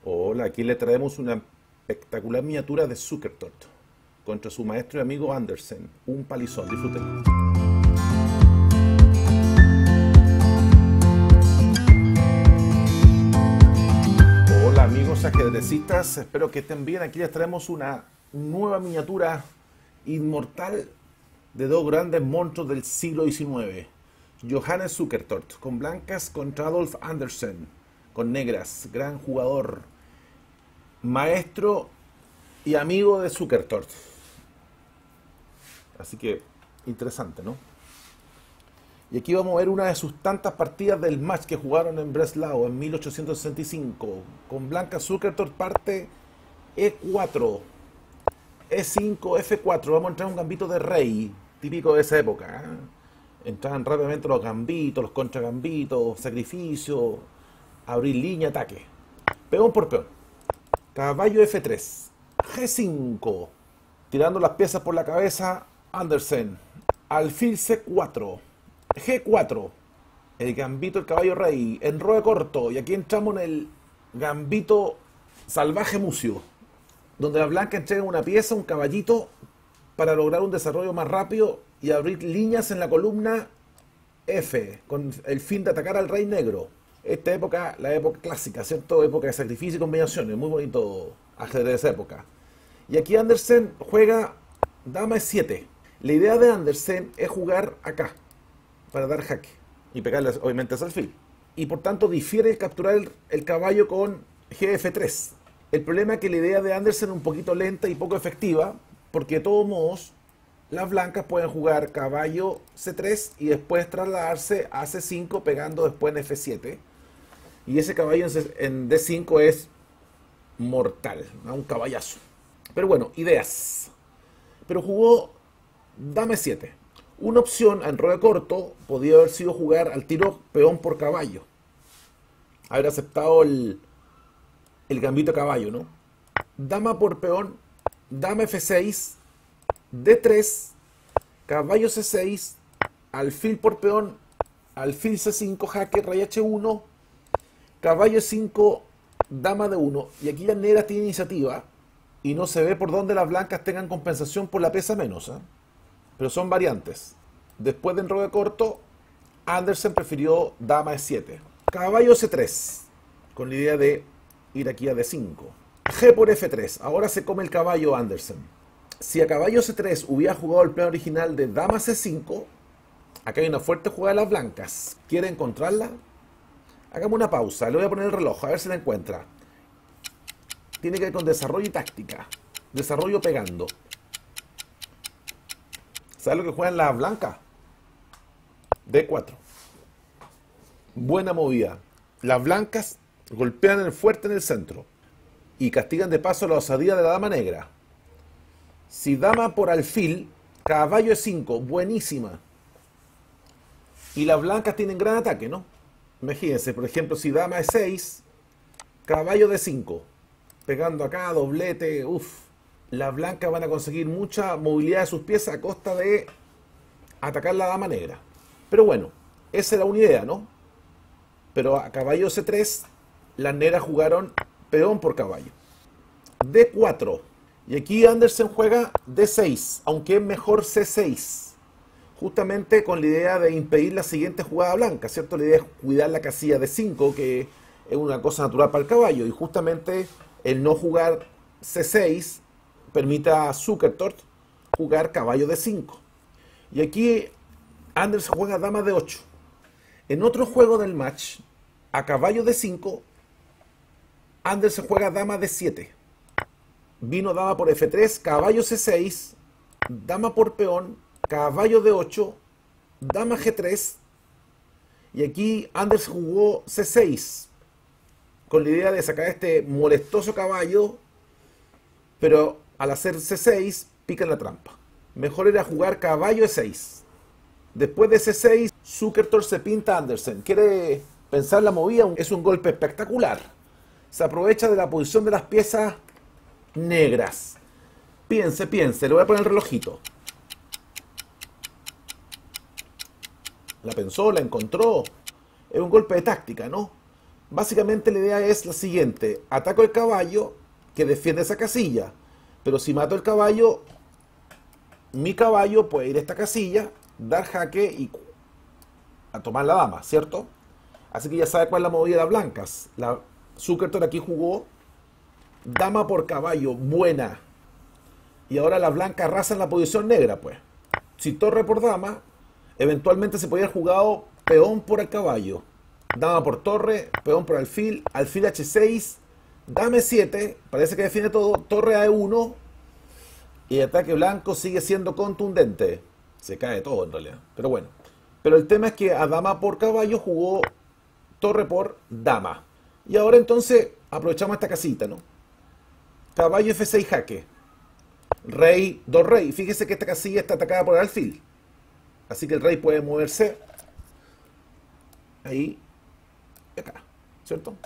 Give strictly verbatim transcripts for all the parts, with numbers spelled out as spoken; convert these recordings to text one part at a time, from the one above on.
Hola, aquí le traemos una espectacular miniatura de Zukertort contra su maestro y amigo Andersen. Un palizón, disfruten. Hola amigos ajedrecistas, espero que estén bien. Aquí les traemos una nueva miniatura inmortal de dos grandes monstruos del siglo diecinueve. Johannes Zukertort, con blancas contra Adolf Andersen, con negras, gran jugador, maestro y amigo de Zukertort. Así que, interesante, ¿no? Y aquí vamos a ver una de sus tantas partidas del match que jugaron en Breslau en mil ochocientos sesenta y cinco. Con blanca Zukertort parte E cuatro, E cinco, F cuatro. Vamos a entrar a un gambito de rey, típico de esa época, ¿eh? Entraban rápidamente los gambitos, los contragambitos, sacrificio, abrir línea, ataque. Peón por peón. Caballo F tres, G cinco, tirando las piezas por la cabeza, Andersen. Alfil C cuatro, G cuatro, el gambito del caballo rey, enroque corto, y aquí entramos en el gambito salvaje mucio, donde la blanca entrega una pieza, un caballito, para lograr un desarrollo más rápido y abrir líneas en la columna F, con el fin de atacar al rey negro. Esta época, la época clásica, ¿cierto? Época de sacrificio y combinaciones, muy bonito ajedrez de esa época. Y aquí Andersen juega dama E siete. La idea de Andersen es jugar acá, para dar jaque, y pegarle obviamente al alfil. Y por tanto difiere el capturar el, el caballo con G F tres. El problema es que la idea de Andersen es un poquito lenta y poco efectiva, porque de todos modos, las blancas pueden jugar caballo C tres y después trasladarse a C cinco pegando después en F siete. Y ese caballo en D cinco es mortal, ¿no? Un caballazo. Pero bueno, ideas. Pero jugó dama E siete. Una opción en enroque corto podría haber sido jugar al tiro peón por caballo. Haber aceptado el, el gambito caballo, ¿no? Dama por peón, dama F seis, D tres, caballo C seis, alfil por peón, alfil C cinco, jaque, rey H uno, caballo E cinco, dama D uno. Y aquí las negras tienen iniciativa y no se ve por dónde las blancas tengan compensación por la pieza menos, ¿eh? Pero son variantes. Después de enroque corto, Andersen prefirió dama E siete. Caballo C tres, con la idea de ir aquí a D cinco. G por F tres. Ahora se come el caballo Andersen. Si a caballo C tres hubiera jugado el plan original de dama C cinco, acá hay una fuerte jugada de las blancas. ¿Quiere encontrarla? Hagamos una pausa. Le voy a poner el reloj, a ver si la encuentra. Tiene que ver con desarrollo y táctica. Desarrollo pegando. ¿Sabes lo que juegan las blancas? D cuatro. Buena movida. Las blancas golpean el fuerte en el centro y castigan de paso la osadía de la dama negra. Si dama por alfil, caballo E cinco, buenísima. Y las blancas tienen gran ataque, ¿no? Imagínense, por ejemplo, si dama E seis, caballo D cinco, pegando acá, doblete, uff. Las blancas van a conseguir mucha movilidad de sus piezas a costa de atacar la dama negra. Pero bueno, esa era una idea, ¿no? Pero a caballo C tres, las negras jugaron peón por caballo. D cuatro. Y aquí Andersen juega D seis, aunque es mejor C seis. Justamente con la idea de impedir la siguiente jugada blanca, ¿cierto? La idea es cuidar la casilla D cinco, que es una cosa natural para el caballo. Y justamente el no jugar C seis permite a Zukertort jugar caballo D cinco. Y aquí Andersen juega dama D ocho. En otro juego del match, a caballo D cinco, Andersen juega dama D siete. Vino dama por F tres, caballo C seis, dama por peón, caballo D ocho, dama G tres. Y aquí Andersen jugó C seis, con la idea de sacar este molestoso caballo, pero al hacer C seis, pica en la trampa. Mejor era jugar caballo E seis. Después de C seis, Zukertort se pinta a Andersen. Quiere pensar la movida, es un golpe espectacular. Se aprovecha de la posición de las piezas negras. Piense, piense, le voy a poner el relojito. La pensó, la encontró. Es un golpe de táctica, ¿no? Básicamente la idea es la siguiente: ataco el caballo que defiende esa casilla, pero si mato el caballo, mi caballo puede ir a esta casilla, dar jaque y a tomar la dama, ¿cierto? Así que ya sabe cuál es la movida de las blancas. La Zukertort aquí jugó dama por caballo, buena. Y ahora la blanca arrasa en la posición negra, pues. Si torre por dama, eventualmente se podría haber jugado peón por el caballo. Dama por torre, peón por alfil, alfil hache seis, dama e siete, parece que defiende todo, torre a e uno, y el ataque blanco sigue siendo contundente. Se cae todo en realidad, pero bueno. Pero el tema es que a dama por caballo jugó torre por dama. Y ahora entonces aprovechamos esta casita, ¿no? Caballo efe seis jaque. Rey, dos rey. Fíjese que esta casilla está atacada por el alfil. Así que el rey puede moverse ahí y acá, ¿cierto?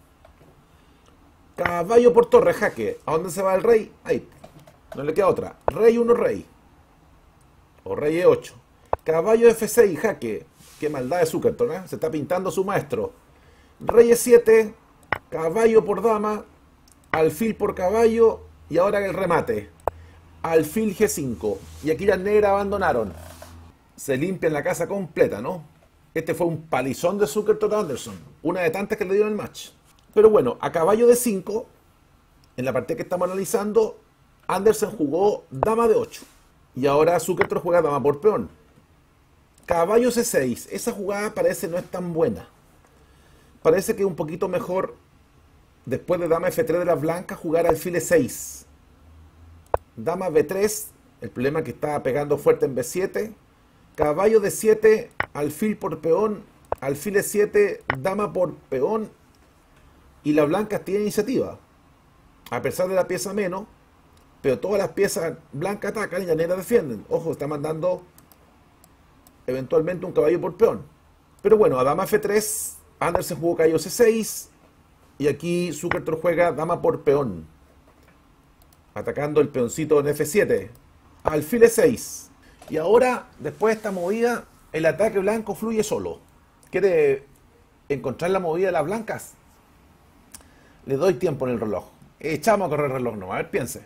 Caballo por torre, jaque. ¿A dónde se va el rey? Ahí. No le queda otra. Rey uno, rey. O rey e ocho. Caballo efe seis, jaque. Qué maldad de Zukertort, ¿eh? Se está pintando su maestro. Rey e siete. Caballo por dama. Alfil por caballo. Y ahora el remate. Alfil ge cinco. Y aquí las negras abandonaron. Se limpian la casa completa, ¿no? Este fue un palizón de Zukertort a Anderson. Una de tantas que le dieron el match. Pero bueno, a caballo de cinco, en la partida que estamos analizando, Anderson jugó dama de ocho. Y ahora Zukertort juega dama por peón. Caballo ce seis. Esa jugada parece no es tan buena. Parece que es un poquito mejor, después de dama efe tres de las blancas, jugar alfil e seis. Dama be tres. El problema es que estaba pegando fuerte en be siete. Caballo de siete. Alfil por peón. Alfil e siete. Dama por peón. Y las blancas tienen iniciativa. A pesar de la pieza menos. Pero todas las piezas blancas atacan y las negras defienden. Ojo, está mandando eventualmente un caballo por peón. Pero bueno, a dama efe tres, Anderson jugó caballo ce seis. Y aquí Zukertort juega dama por peón, atacando el peoncito en efe siete. Alfil e seis. Y ahora, después de esta movida, el ataque blanco fluye solo. ¿Quiere encontrar la movida de las blancas? Le doy tiempo en el reloj. Echamos a correr el reloj, no. A ver, piense.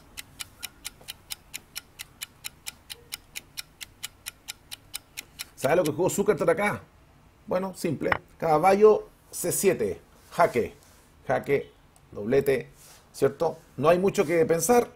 ¿Sabe lo que jugó Zukertort acá? Bueno, simple. Caballo ce siete. Jaque. Jaque. Doblete. ¿Cierto? No hay mucho que pensar.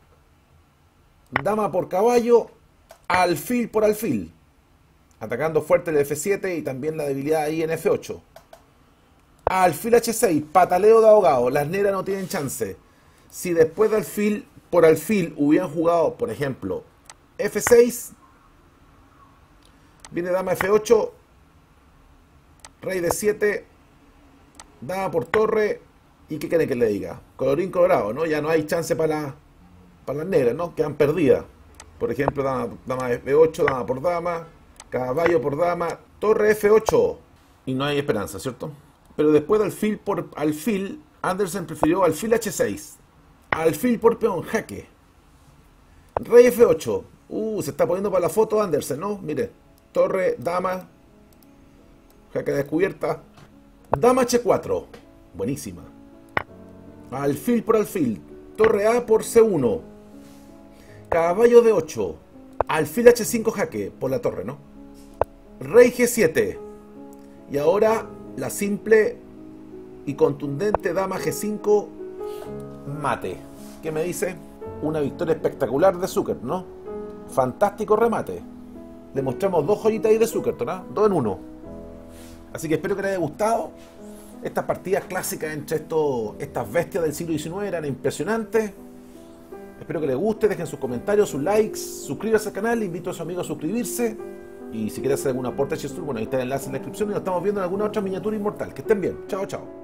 Dama por caballo. Alfil por alfil. Atacando fuerte el efe siete y también la debilidad ahí en efe ocho. Alfil hache seis. Pataleo de ahogado. Las negras no tienen chance. Si después de alfil por alfil hubieran jugado, por ejemplo, efe seis... Viene dama efe ocho, rey de siete, dama por torre, y ¿qué quiere que le diga? Colorín colorado, ¿no? Ya no hay chance para, la, para las negras, ¿no? Quedan perdidas. Por ejemplo, dama, dama efe ocho, dama por dama, caballo por dama, torre efe ocho. Y no hay esperanza, ¿cierto? Pero después de alfil por alfil, Anderson prefirió alfil hache seis. Alfil por peón, jaque. Rey efe ocho. Uh, se está poniendo para la foto Anderson, ¿no? Mire. Torre, dama, jaque descubierta, dama hache cuatro, buenísima. Alfil por alfil, torre A por ce uno, caballo de ocho, alfil hache cinco jaque por la torre, ¿no? Rey ge siete, y ahora la simple y contundente dama ge cinco, mate. ¿Qué me dice? Una victoria espectacular de Zukertort, ¿no? Fantástico remate. Le mostramos dos joyitas ahí de Zukertort, ¿no? Dos en uno. Así que espero que les haya gustado. Estas partidas clásicas entre estos, estas bestias del siglo diecinueve eran impresionantes. Espero que les guste. Dejen sus comentarios, sus likes. Suscríbanse al canal. Invito a sus amigos a suscribirse. Y si quieren hacer algún aporte a Chessroom, bueno, ahí está el enlace en la descripción. Y nos estamos viendo en alguna otra miniatura inmortal. Que estén bien. Chao, chao.